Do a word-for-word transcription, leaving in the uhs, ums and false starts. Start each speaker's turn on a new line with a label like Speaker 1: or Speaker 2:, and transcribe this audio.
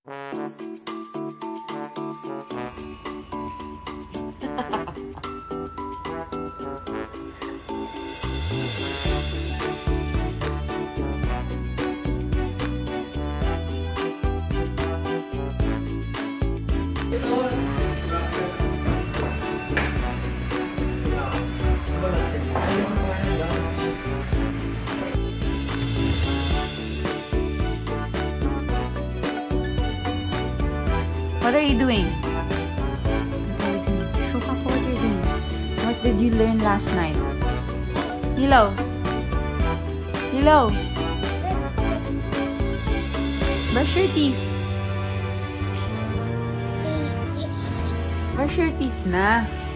Speaker 1: What are you doing? Show ka po what you're doing. What did you learn last night? Lilo! Lilo! Brush your teeth. Brush your teeth na.